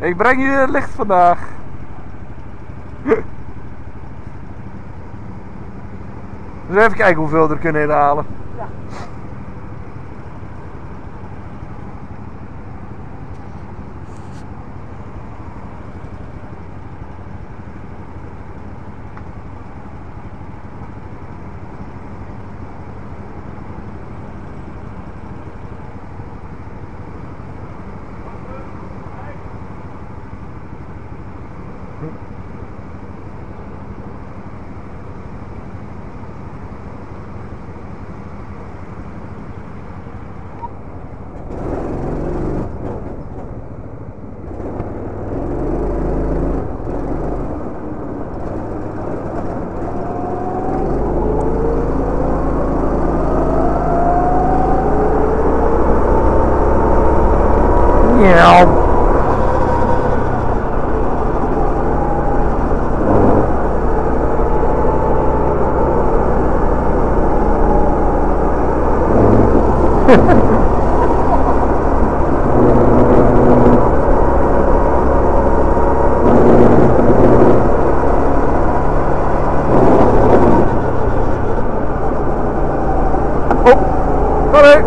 Ik breng je het licht vandaag. Dus even kijken hoeveel we er kunnen inhalen. Ja. Ja. Oh, allee.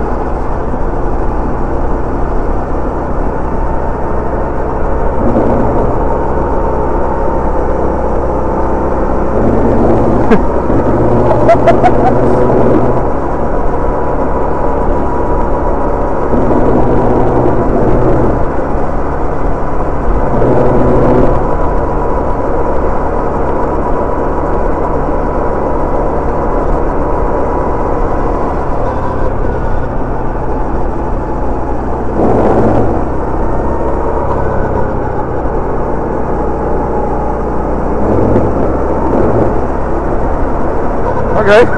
Oké.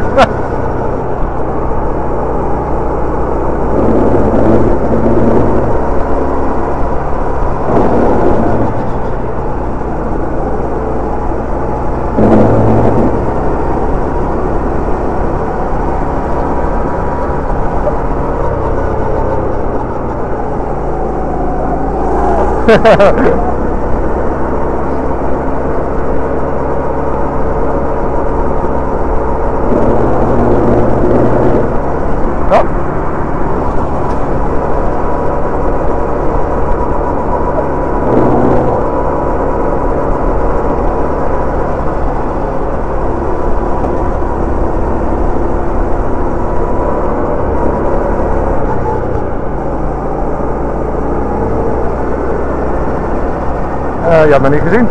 Je had me niet gezien.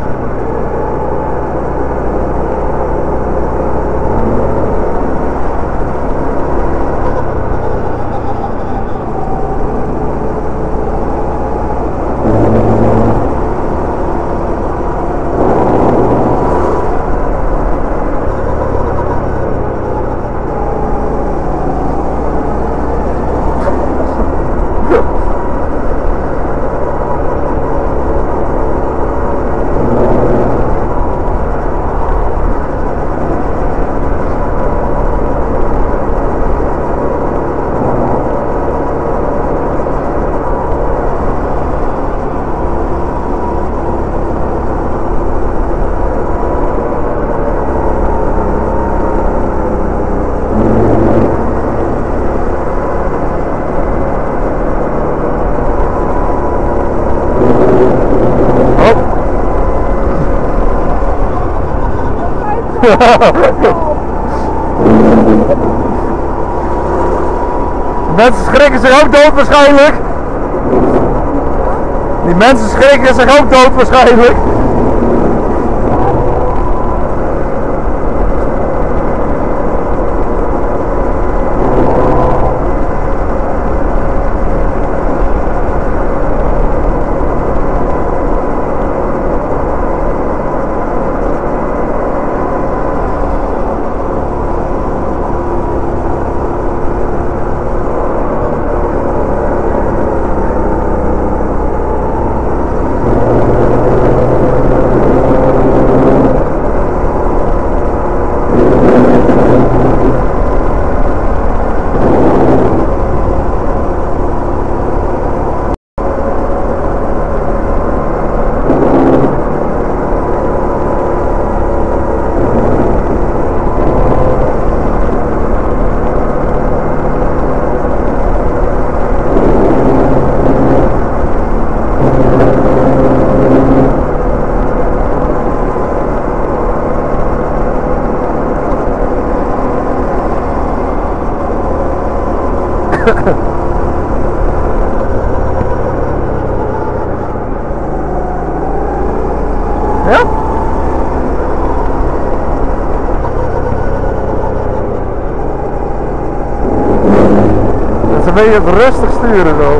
Mensen schrikken zich ook dood waarschijnlijk. Die mensen schrikken zich ook dood waarschijnlijk. rustig sturen zo.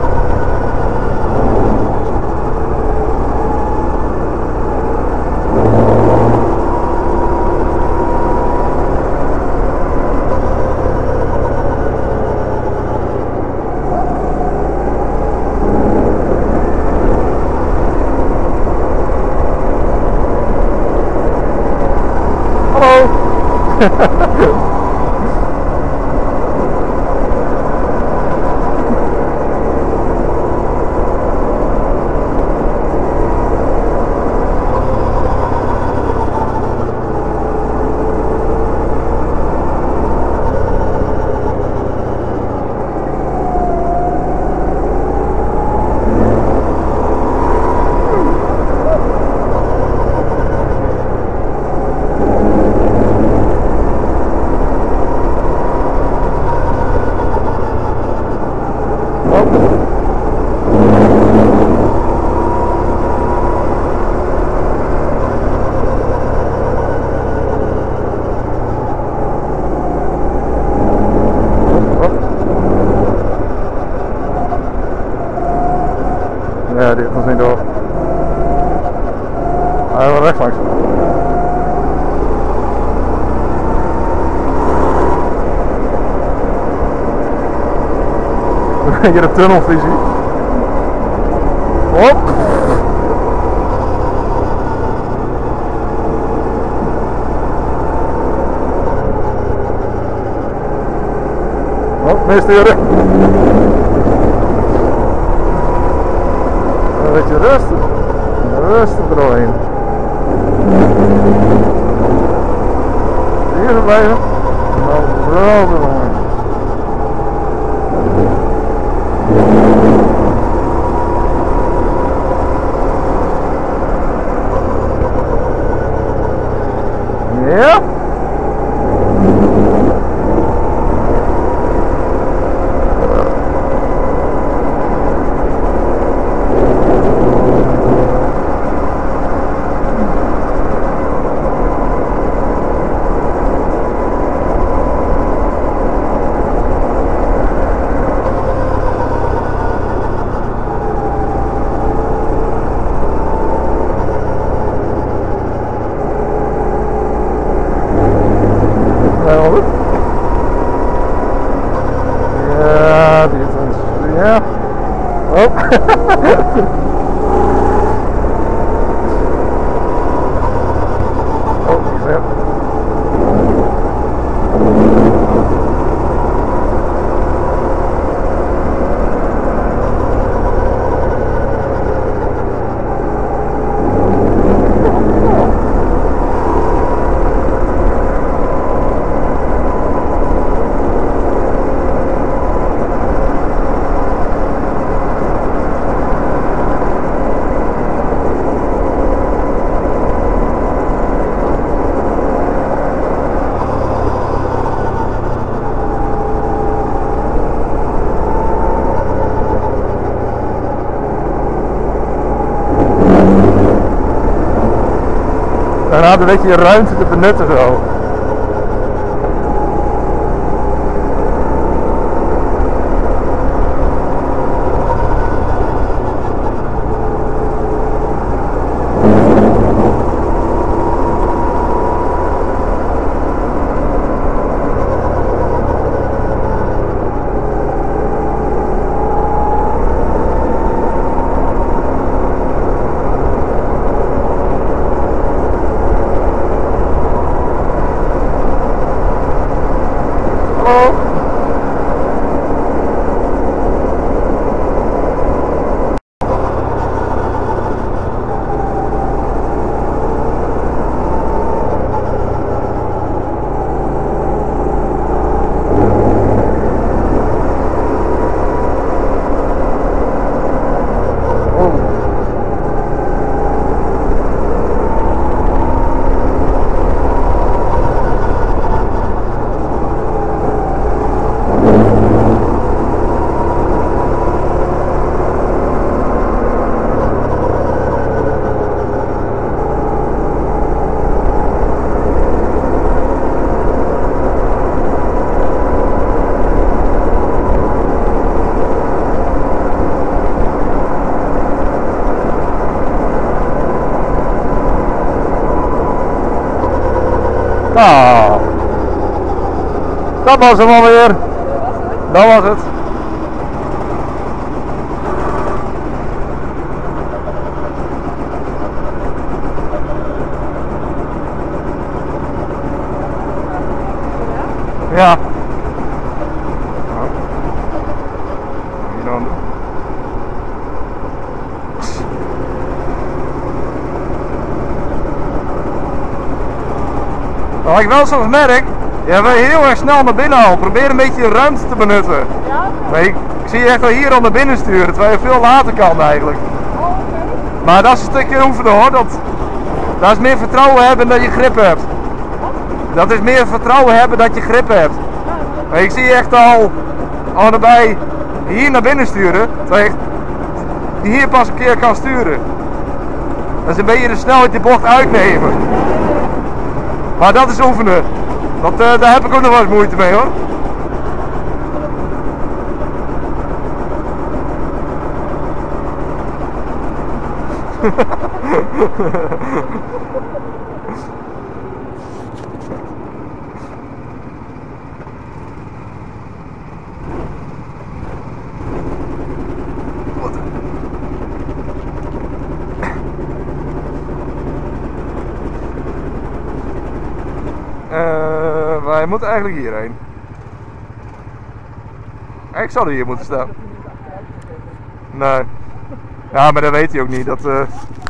Ja, die heeft ons niet door. Hij wil rechts langs. Hier de tunnelvisie. Hop! Hop, meesturen. Een beetje rustig. Rustig erdoorheen. Hier blijven. Nou, wel eromheen. Ja. Ja, die is ons. Ja. Oh. Oh, die is er. Dan had een beetje je ruimte te benutten zo. Nou, dat was hem alweer. Dat was het. Ja. Hier dan. Wat ik wel soms merk, je wil heel erg snel naar binnen al. Probeer een beetje de ruimte te benutten. Ja? Nee, ik zie je echt wel hier al naar binnen sturen, terwijl je veel later kan eigenlijk. Oh, oké. Maar dat is een stukje oefenen hoor. Dat is meer vertrouwen hebben dat je grip hebt. Dat is meer vertrouwen hebben dat je grip hebt. Ik zie je echt al erbij hier naar binnen sturen, terwijl je hier pas een keer kan sturen. Dat is een beetje de snelheid die bocht uitnemen. Maar dat is oefenen. Daar heb ik ook nog wel eens moeite mee hoor. Wij moeten eigenlijk hierheen. Ik zou er hier moeten staan. Nee. Ja, maar dat weet hij ook niet.